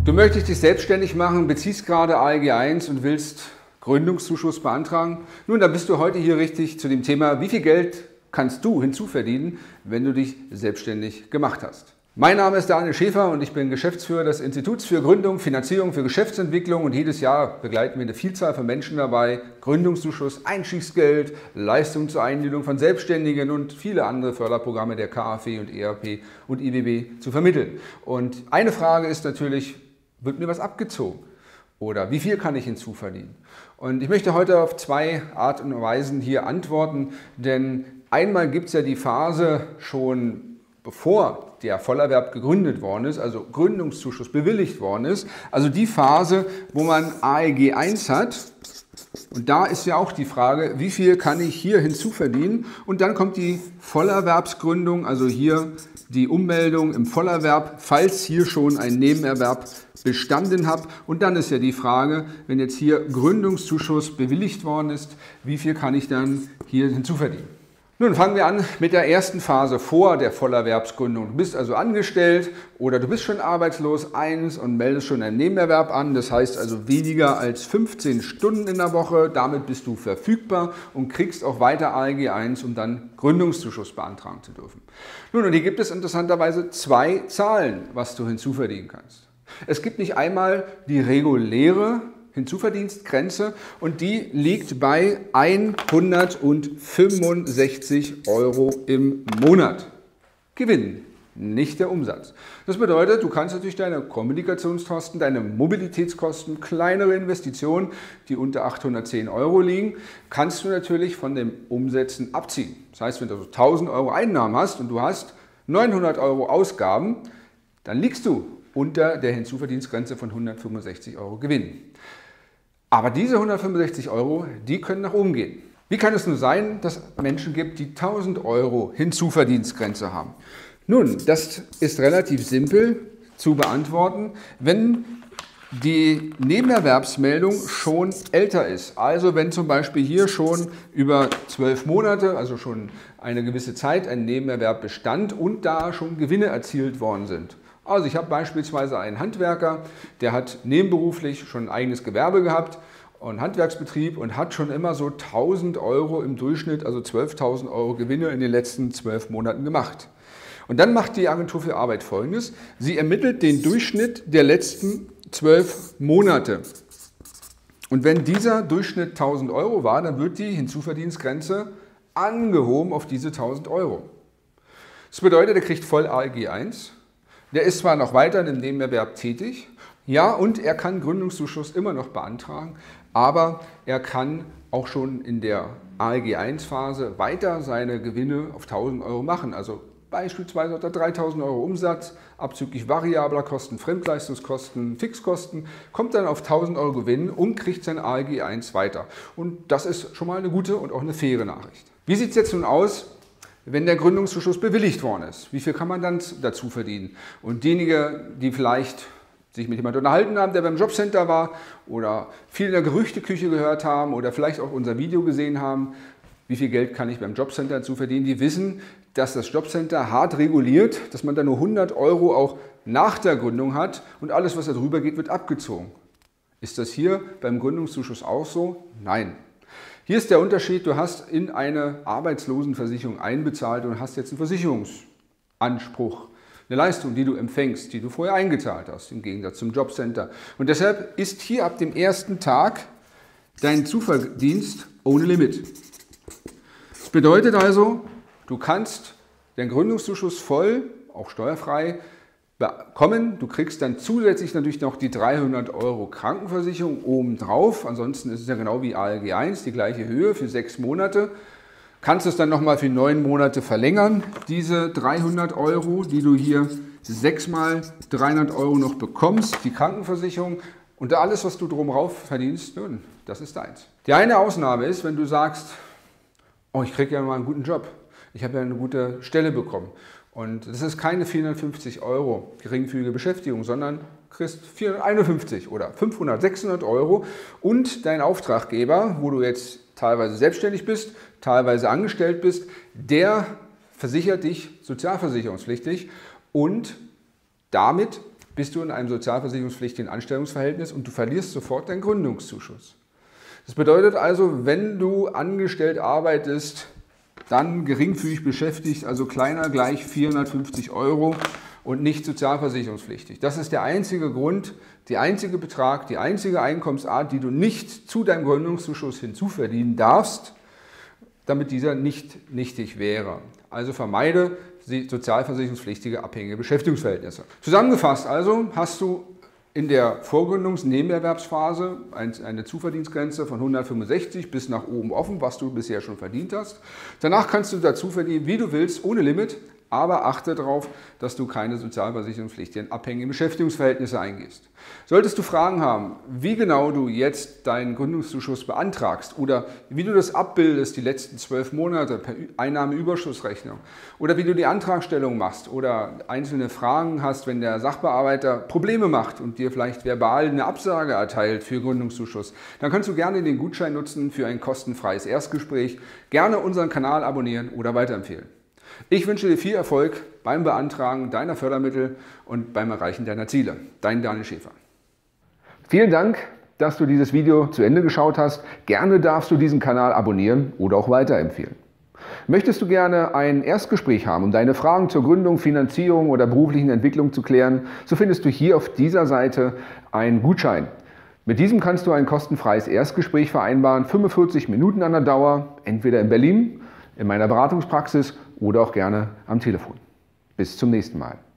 Du möchtest dich selbstständig machen, beziehst gerade ALG 1 und willst Gründungszuschuss beantragen? Nun, dann bist du heute hier richtig zu dem Thema, wie viel Geld kannst du hinzuverdienen, wenn du dich selbstständig gemacht hast. Mein Name ist Daniel Schäfer und ich bin Geschäftsführer des Instituts für Gründung, Finanzierung für Geschäftsentwicklung und jedes Jahr begleiten wir eine Vielzahl von Menschen dabei, Gründungszuschuss, Einstiegsgeld, Leistung zur Einbildung von Selbstständigen und viele andere Förderprogramme der KfW und ERP und IWB zu vermitteln. Und eine Frage ist natürlich, wird mir was abgezogen? Oder wie viel kann ich hinzuverdienen? Und ich möchte heute auf zwei Art und Weisen hier antworten, denn einmal gibt es ja die Phase schon bevor der Vollerwerb gegründet worden ist, also Gründungszuschuss bewilligt worden ist, also die Phase, wo man ALG 1 hat. Und da ist ja auch die Frage, wie viel kann ich hier hinzuverdienen? Und dann kommt die Vollerwerbsgründung, also hier die Ummeldung im Vollerwerb, falls hier schon ein Nebenerwerb bestanden habe. Und dann ist ja die Frage, wenn jetzt hier Gründungszuschuss bewilligt worden ist, wie viel kann ich dann hier hinzuverdienen? Nun fangen wir an mit der ersten Phase vor der Vollerwerbsgründung. Du bist also angestellt oder du bist schon arbeitslos 1 und meldest schon einen Nebenerwerb an. Das heißt also weniger als 15 Stunden in der Woche. Damit bist du verfügbar und kriegst auch weiter ALG 1, um dann Gründungszuschuss beantragen zu dürfen. Nun, und hier gibt es interessanterweise zwei Zahlen, was du hinzuverdienen kannst. Es gibt nicht einmal die reguläre Hinzuverdienstgrenze und die liegt bei 165 € im Monat. Gewinn, nicht der Umsatz. Das bedeutet, du kannst natürlich deine Kommunikationskosten, deine Mobilitätskosten, kleinere Investitionen, die unter 810 € liegen, kannst du natürlich von den Umsätzen abziehen. Das heißt, wenn du so 1000 € Einnahmen hast und du hast 900 € Ausgaben, dann liegst du unter der Hinzuverdienstgrenze von 165 € Gewinn. Aber diese 165 €, die können nach oben gehen. Wie kann es nur sein, dass es Menschen gibt, die 1000 € Hinzuverdienstgrenze haben? Nun, das ist relativ simpel zu beantworten, wenn die Nebenerwerbsmeldung schon älter ist. Also wenn zum Beispiel hier schon über 12 Monate, also schon eine gewisse Zeit, ein Nebenerwerb bestand und da schon Gewinne erzielt worden sind. Also ich habe beispielsweise einen Handwerker, der hat nebenberuflich schon ein eigenes Gewerbe gehabt und Handwerksbetrieb und hat schon immer so 1000 € im Durchschnitt, also 12.000 € Gewinne in den letzten 12 Monaten gemacht. Und dann macht die Agentur für Arbeit Folgendes: Sie ermittelt den Durchschnitt der letzten 12 Monate. Und wenn dieser Durchschnitt 1000 € war, dann wird die Hinzuverdienstgrenze angehoben auf diese 1000 €. Das bedeutet, er kriegt voll ALG 1. Der ist zwar noch weiter im Nebenerwerb tätig, ja, und er kann Gründungszuschuss immer noch beantragen, aber er kann auch schon in der ALG 1 Phase weiter seine Gewinne auf 1000 € machen. Also beispielsweise hat er 3000 € Umsatz, abzüglich variabler Kosten, Fremdleistungskosten, Fixkosten, kommt dann auf 1000 € Gewinn und kriegt sein ALG 1 weiter. Und das ist schon mal eine gute und auch eine faire Nachricht. Wie sieht es jetzt nun aus, wenn der Gründungszuschuss bewilligt worden ist? Wie viel kann man dann dazu verdienen? Und diejenigen, die vielleicht sich mit jemandem unterhalten haben, der beim Jobcenter war oder viel in der Gerüchteküche gehört haben oder vielleicht auch unser Video gesehen haben, wie viel Geld kann ich beim Jobcenter dazu verdienen, die wissen, dass das Jobcenter hart reguliert, dass man da nur 100 € auch nach der Gründung hat und alles, was da drüber geht, wird abgezogen. Ist das hier beim Gründungszuschuss auch so? Nein. Hier ist der Unterschied, du hast in eine Arbeitslosenversicherung einbezahlt und hast jetzt einen Versicherungsanspruch, eine Leistung, die du empfängst, die du vorher eingezahlt hast, im Gegensatz zum Jobcenter. Und deshalb ist hier ab dem ersten Tag dein Zuverdienst ohne Limit. Das bedeutet also, du kannst den Gründungszuschuss voll, auch steuerfrei, bekommen. Du kriegst dann zusätzlich natürlich noch die 300 € Krankenversicherung obendrauf. Ansonsten ist es ja genau wie ALG 1, die gleiche Höhe für 6 Monate. Kannst es dann nochmal für 9 Monate verlängern, diese 300 €, die du hier 6 mal 300 € noch bekommst, die Krankenversicherung. Und alles, was du drumherum verdienst, nun, das ist deins. Die eine Ausnahme ist, wenn du sagst, oh, ich kriege ja mal einen guten Job. Ich habe ja eine gute Stelle bekommen. Und das ist keine 450 € geringfügige Beschäftigung, sondern du kriegst 451 oder 500, 600 € und dein Auftraggeber, wo du jetzt teilweise selbstständig bist, teilweise angestellt bist, der versichert dich sozialversicherungspflichtig und damit bist du in einem sozialversicherungspflichtigen Anstellungsverhältnis und du verlierst sofort deinen Gründungszuschuss. Das bedeutet also, wenn du angestellt arbeitest, dann geringfügig beschäftigt, also kleiner gleich 450 € und nicht sozialversicherungspflichtig. Das ist der einzige Grund, der einzige Betrag, die einzige Einkommensart, die du nicht zu deinem Gründungszuschuss hinzuverdienen darfst, damit dieser nicht nichtig wäre. Also vermeide sozialversicherungspflichtige abhängige Beschäftigungsverhältnisse. Zusammengefasst also hast du in der Vorgründungs-Nebenerwerbsphase eine Zuverdienstgrenze von 165 bis nach oben offen, was du bisher schon verdient hast. Danach kannst du dazu verdienen, wie du willst, ohne Limit, aber achte darauf, dass du keine sozialversicherungspflichtigen abhängigen Beschäftigungsverhältnisse eingehst. Solltest du Fragen haben, wie genau du jetzt deinen Gründungszuschuss beantragst oder wie du das abbildest die letzten 12 Monate per Einnahmenüberschussrechnung oder wie du die Antragstellung machst oder einzelne Fragen hast, wenn der Sachbearbeiter Probleme macht und dir vielleicht verbal eine Absage erteilt für Gründungszuschuss, dann kannst du gerne den Gutschein nutzen für ein kostenfreies Erstgespräch, gerne unseren Kanal abonnieren oder weiterempfehlen. Ich wünsche dir viel Erfolg beim Beantragen deiner Fördermittel und beim Erreichen deiner Ziele. Dein Daniel Schäfer. Vielen Dank, dass du dieses Video zu Ende geschaut hast. Gerne darfst du diesen Kanal abonnieren oder auch weiterempfehlen. Möchtest du gerne ein Erstgespräch haben, um deine Fragen zur Gründung, Finanzierung oder beruflichen Entwicklung zu klären, so findest du hier auf dieser Seite einen Gutschein. Mit diesem kannst du ein kostenfreies Erstgespräch vereinbaren, 45 Minuten an der Dauer, entweder in Berlin, in meiner Beratungspraxis oder auch gerne am Telefon. Bis zum nächsten Mal.